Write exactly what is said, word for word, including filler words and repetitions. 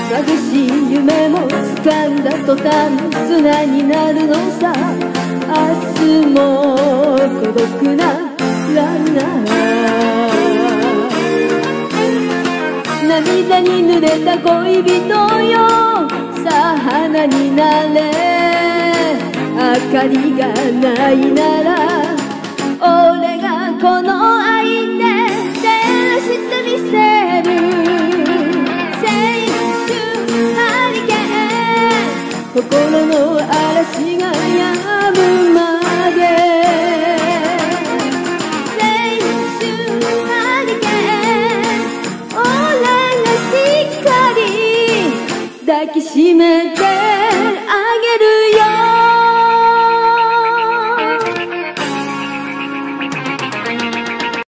激しい夢も掴んだ途端砂になるのさ。明日も孤独なランナー。涙に濡れた恋人よ、さあ花になれ。明かりがないなら俺がこの愛で照らしてみせる。青春ハリケーン、心の嵐が止むまで。青春ハリケーン、俺がしっかり抱きしめて